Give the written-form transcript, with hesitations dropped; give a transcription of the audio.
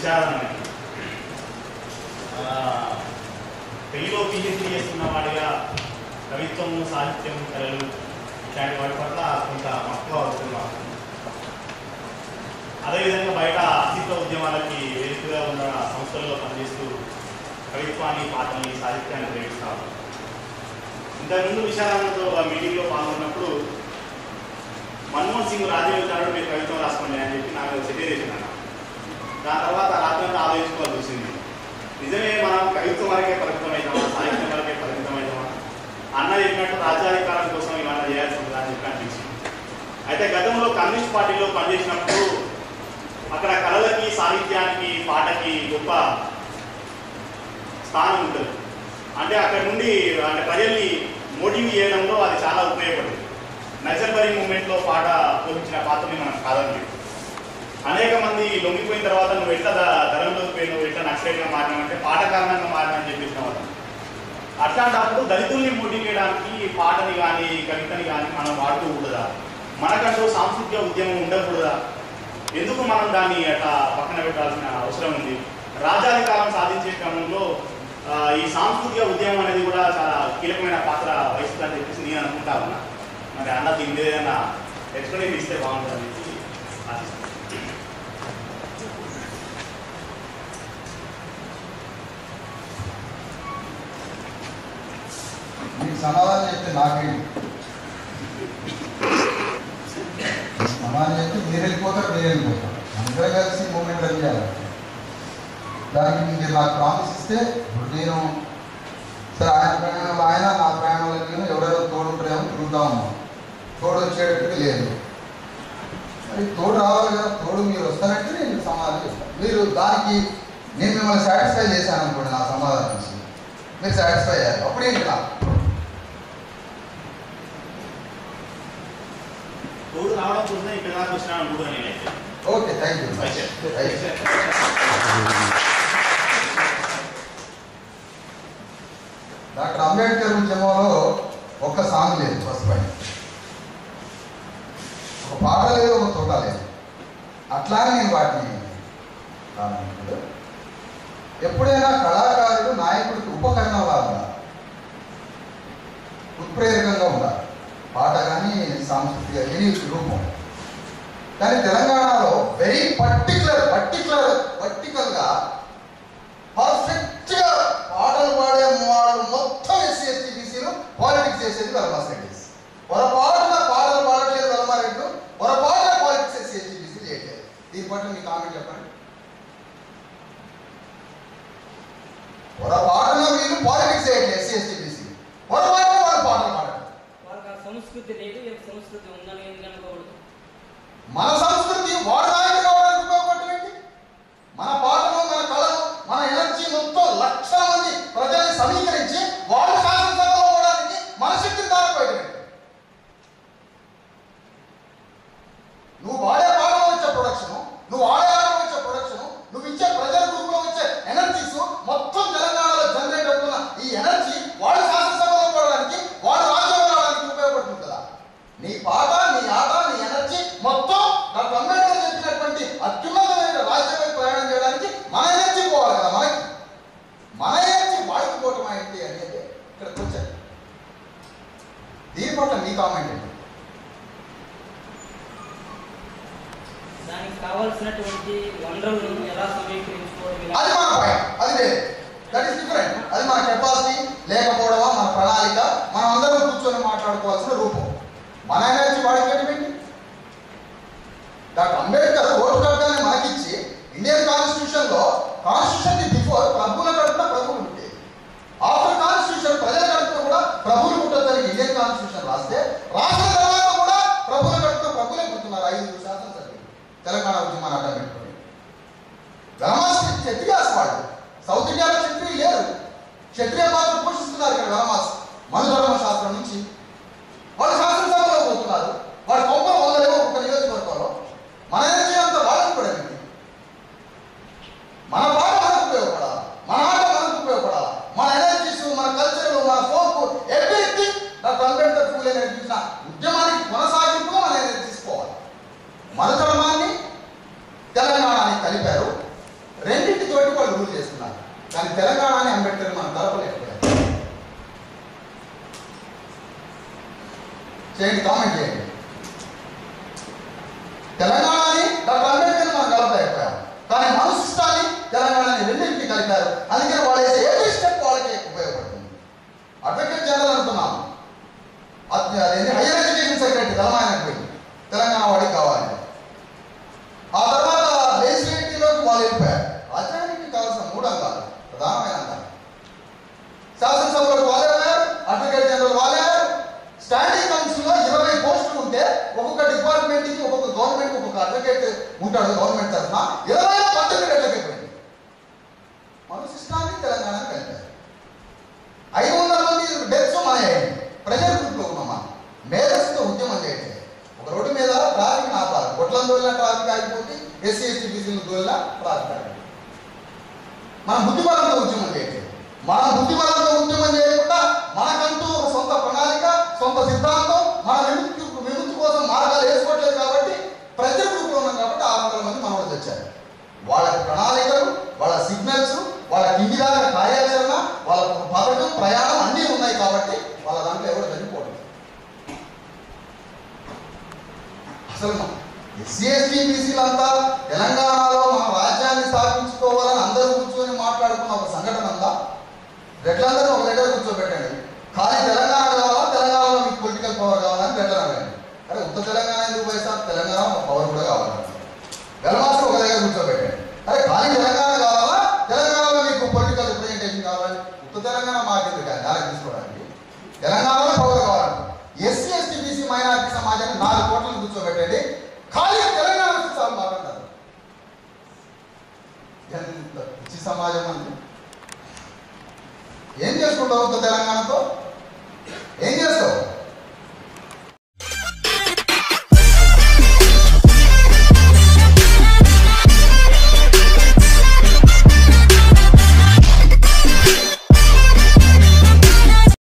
విచారణని తెలుగులో పిహెచ్డీ చేస్తున్న వాడిగా కవిత్వము, సాహిత్యం, కళలు ఇట్లాంటి వాటి పట్ల కొంత మక్కువ అవుతున్నాం. అదేవిధంగా బయట అస్తిత్వ ఉద్యమాలకి వేదికగా ఉన్న సంస్థల్లో పనిచేస్తూ కవిత్వాన్ని, పాటల్ని, సాహిత్యాన్ని ప్రేమిస్తారు. ఇంతకుముందు విశాలంతో మీటింగ్లో పాల్గొన్నప్పుడు మన్మోహన్ సింగ్ రాజీవ్ గారు మీరు కవిత్వం రాసుకోండి అని చెప్పి నాకు సెటిల్ చేసినాను. దాని తర్వాత రాత్రి అంతా ఆలోచించుకోవాల్సి వచ్చింది. నిజమే మనం కవిత్వం వరకే పరిమితమవుతామా, సాహిత్యం వరకే పరిమితమవుతామా? అన్న చెప్పినట్టు రాజ్యాధికారం కోసం ఇవన్నీ చేయాల్సి ఉంటుందా అని చెప్పి అనిపించింది. అయితే గతంలో కమ్యూనిస్ట్ పార్టీలో పనిచేసినప్పుడు అక్కడ కళలకి, సాహిత్యానికి, పాటకి గొప్ప స్థానం ఉంటుంది. అంటే అక్కడ నుండి అంటే ప్రజల్ని మోటివ్ చేయడంలో అది చాలా ఉపయోగపడింది. నక్సల్బరీ మూవ్మెంట్లో పాట పోషించిన పాత్రని మనం కాదని అనేక మంది లొంగిపోయిన తర్వాత నువ్వు ఎట్లా ధరంలోకి పోయి నువ్వు ఎట్లా నక్సలైట్గా మారినావంటే పాట కారణంగా మారినని చెప్పేసిన వాళ్ళు. అట్లాంటప్పుడు దళితుల్ని మోటివ్ చేయడానికి పాటని కానీ కవితని కానీ మనం వాడుతూ ఉండదా? మనకంటూ సాంస్కృతిక ఉద్యమం ఉండకూడదా? ఎందుకు మనం దాన్ని అట్లా పక్కన పెట్టాల్సిన అవసరం ఉంది? రాజ్యాధికారం సాధించే క్రమంలో ఈ సాంస్కృతిక ఉద్యమం అనేది కూడా చాలా కీలకమైన పాత్ర వహిస్తుందని చెప్పేసి నేను అనుకుంటా ఉన్నా. మరి అన్న దీని ఏదైనా ఎక్స్ప్లెయిన్ ఇస్తే బాగుంటుందని చెప్పి ఆశిస్తాను. మీకు సమాధానం చెప్తే నాకేంటి? సమాధానం చెప్తే మీరు వెళ్ళిపోతారు, నేను వెళ్ళిపోతాను. అందరం కలిసి మూమెంట్ రన్ చేయాలి. దానికి మీరు నాకు ప్రామిస్ ఇస్తే ఇప్పుడు నేను సరే ఆయన ప్రయాణంలో ఆయన, నా ప్రయాణంలో నేను ఎవరెవరు తోడుంటారేమో తిరుగుతా ఉన్నాం. తోడు వచ్చేటట్టుగా లేదు. మరి తోడు రావాలి కదా. తోడు మీరు వస్తానంటే నేను సమాధానం చెప్తాను. మీరు దానికి నేను మిమ్మల్ని సాటిస్ఫై చేశాను అనుకోండి, నా సమాధానం నుంచి మీరు సాటిస్ఫై అయ్యారు. అప్పుడేంటి నా తోడు రావడం కోసం ఇక్కడ దాకా వచ్చినా అనుకుంటున్నాను నేనైతే. Okay, thank you. Doctor Ambedkar ఉద్యమంలో ఒక్క సాంగ్ లేదు. ఫస్ట్ పాయింట్, ఒక పాట లేదు, ఒక తోట లేదు. అట్లానే నేను వాటిని ఎప్పుడైనా కళాకారుడు నాయకుడికి ఉపకరణంలా ఉండాలి, ఉత్ప్రేరకంగా ఉండాలి. పాట కానీ సాంస్కృతిక ఎనీ రూపం. కానీ తెలంగాణలో వెరీ వర్టికల్గా పర్ఫెక్ట్గా పాటలు పాడే వాళ్ళు మొత్తం ఎస్సీ ఎస్టీ బీసీలు పాలిటిక్స్ చేసేది వెల్మారెడ్డి. పొరపాటున పాటలు పాడట్లేదు వెల్మారెడ్డి, పొరపాటున పాలిటిక్స్ ఎస్సీ ఎస్టీ బీసీలు చేయట్లేదు. దీని పట్ల మీ కామెంట్ చెప్పండి. పొరపాటున వీళ్ళు పాలిటిక్స్ చేయట్లేదు ఎస్సీ ఎస్టీ బీసీ, పొరపాటున వాళ్ళు పాటలు పాడట్లేదు. సంస్కృతి లేదు, సంస్కృతి ఉందని అనుకోకూడదు. మన సంస్కృతి వాడు నాయకుడు కావడానికి ఉపయోగపడేది. మన పాటలు, మన కళలు, మన ఎనర్జీ మొత్తం లక్షల మంది ప్రజల్ని సమీకరించి వాళ్ళు శాసనసభలో పోవడానికి మన శక్తిని దారిపోయేది. నువ్వు వాడే పాటలో వచ్చే ప్రొడక్షన్, నువ్వు ఆడే ఆటలో వచ్చే ప్రొడక్షన్, నువ్వు ఇచ్చే ప్రజల గ్రూప్లో వచ్చే ఎనర్జీస్ మొత్తం తెలంగాణలో జనరేట్ అవుతున్న ఈ ఎనర్జీ వాళ్ళు శాసనసభలో పోవడానికి, వాళ్ళు రాజ్యాంగం రావడానికి ఉపయోగపడుతుంది కదా. నీ పాట, నీ ఆట, నీ ఎనర్జీ మొత్తం డాక్టర్ అంబేద్కర్ చెప్పినటువంటి అత్యున్నతమైన రాజ్యాంగం ప్రయాణం చేయడానికి మన ఎనర్జీ పోవాలి కదా. మన ఎనర్జీ వాడికి పోవటం ఏంటి అనేది ఇక్కడికి వచ్చారు. దీని పట్ల మీ కామెంట్ ఏంటి? దానికి కావాల్సినటువంటి వనరులను ఎలా సమీకరించుకోవడం, అది మన పాయింట్, అది వేరే, దట్ ఈస్ డిఫరెంట్. అది మన కెపాసిటీ లేకపోవడమా, మన ప్రణాళిక, మనం అందరం కూర్చొని మాట్లాడుకోవాల్సిన రూపం. మన ఎనర్జీ వాడికి ఏంటి? డాక్టర్ అంబేద్కర్ ఓటు కట్టడాన్ని మనకిచ్చి ఇండియన్ కాన్స్టిట్యూషన్ బిఫోర్ ప్రభువుల కడుపున ప్రభువులు పుట్టేది. ఆఫ్టర్ కాన్స్టిట్యూషన్ ప్రజల కడుపున కూడా ప్రభువులు పుట్టదని ఇండియన్ కాన్స్టిట్యూషన్ రాస్తే, రాసిన తర్వాత కూడా ప్రభువుల కడుపున ప్రభువులే పుడుతున్నారు. 5 శాసనసభ్యులు తెలంగాణ ఉద్యమాన్ని అడ్డం పెట్టుకుని. వెలమాస్ క్షత్రియాస్ వాళ్ళు, సౌత్ ఇండియాలో క్షత్రియులు లేరు, క్షత్రియ పాత్ర పోషిస్తున్నారు ఇక్కడ వెలమాస్. మనుధర్మ శాస్త్రం నుంచి వాళ్ళు శాసనసభలో పోతున్నారు. వాడి కొంపలు వందలేమో ఒక నియోజకవర్గంలో. మన ఎనర్జీ అంతా వాళ్ళకి కూడా ఉంది. మన పాట మనకు ఉపయోగపడాలి, మన ఆట మనకు ఉపయోగపడాలి, మన ఎనర్జీస్, మన కల్చర్, మన folk, everything doctor Ambedkar Phule నేర్పించిన ఉద్యమానికి కొనసాగింపుగా మన ఎనర్జీస్ పోవాలి. మన ధర్మాన్ని తెలంగాణని కలిపారు. రెండు చేయండి, కామెంట్ చేయండి. తెలంగాణని డాక్టర్ అంబేద్కర్ మనం కలపలేకపోయాం, కానీ మనసిష్టాన్ని తెలంగాణని రెండింటికి కలిపారు. అందుకని వాళ్ళు వేసే ఎవ్రీ స్టెప్ వాళ్ళకి ఉపయోగపడుతుంది. అడ్వకేట్ జనరల్ అంటున్నాం, అదేంటి హైయర్ ఎడ్యుకేషన్ సెక్రటరీ తెలంగాణకు పోయి తెలంగాణ వాడికి కావాలి. ఆ తర్వాత లెజిస్లేటివ్లోకి వాళ్ళు వెళ్ళిపోయారు. రాజ్యాంగానికి కావాల్సిన 3 అంగాలు, ప్రధానమైన అంగాలు. శాసనసభలో వాళ్ళే ఉన్నారు, అడ్వకేట్ జనరల్ వాళ్ళే ఉన్నారు. స్టాండింగ్ కౌన్సిల్లో 20 పోస్టులు ఉంటే ఒక్కొక్క డిపార్ట్మెంట్కి ఒక్కొక్క గవర్నమెంట్ ఒక్కొక్క అడ్వకేట్ ఉంటాడు. గవర్నమెంట్ తరఫున 20 19 అడ్వకేట్ పోయింది. మన సిస్టాన్ని తెలంగాణ కలిపారు. 500 మంది డెత్స్ మానేయండి. ప్రజల గ్రూప్లో ఉన్నామా, మేధస్సుతో ఉద్యమం చేయండి. ఒక రోడ్డు మీద ట్రాఫిక్ ఆపాలి, గొడ్లను దోలిన ట్రాఫిక్ ఆగిపోతే ఎస్సీ ఎస్టీ బీసీలు దోలిన ట్రాఫిక్ ఆగిపోతుంది. మనం బుద్ధిబలంతో ఉద్యమం చేయండి. మనం బుద్ధిబలంతో ఉద్యమం చేయకుండా మనకంటూ ఒక సొంత ప్రణాళిక, సొంత సిద్ధాంతం, మన విముక్తి కోసం మార్గాలు వేసుకోవట్లేదు. కాబట్టి ప్రజల గ్రూప్లో ఉన్నాం కాబట్టి 600 మంది మనవాళ్ళు తెచ్చారు. వాళ్ళ ప్రణాళికలు, వాళ్ళ సిగ్నల్స్, వాళ్ళ కింది దాకా కార్యాచరణ, వాళ్ళ పథకం, ప్రయాణం అన్నీ ఉన్నాయి. కాబట్టి వాళ్ళ దాంట్లో ఎవరు చనిపోవడం. అసలు ఎస్సీ ఎస్టీ బీసీలంతా తెలంగాణలో మన రాజ్యాన్ని స్థాపించుకోవాలని అందరూ కూర్చొని మాట్లాడుకున్న ఒక సంఘటన ఉందా? రెడ్లందరూ ఒక దగ్గర కూర్చోబెట్టండి. ఖాళీ తెలంగాణ కావాలా, తెలంగాణలో మీకు పొలిటికల్ పవర్ కావాలని రెడ్లను అడగండి. అరే ఉత్తర తెలంగాణ ఎందుకు పోయిస్తా, తెలంగాణ పవర్ కూడా కావాలి. వెలమాసం ఒక దగ్గర కూర్చోబెట్టండి. అరే ఖాళీ తెలంగాణ కావాలా, తెలంగాణలో మీకు పొలిటికల్ రిప్రజెంటేషన్ కావాలి. ఉత్తర తెలంగాణ మాకెందుకు కానీ దానికి తీసుకోవడానికి, తెలంగాణలో పవర్ కావాలంటే ఎస్సీ ఎస్టీ బీసీ మైనారిటీ సమాజాన్ని 4 కోట్లను కూర్చోబెట్టండి. ఖాళీ తెలంగాణ చాలు మాట్లాడతారు. ఎంత పిచ్చి సమాజం అండి. ఏం చేసుకుంటావు తెలంగాణతో?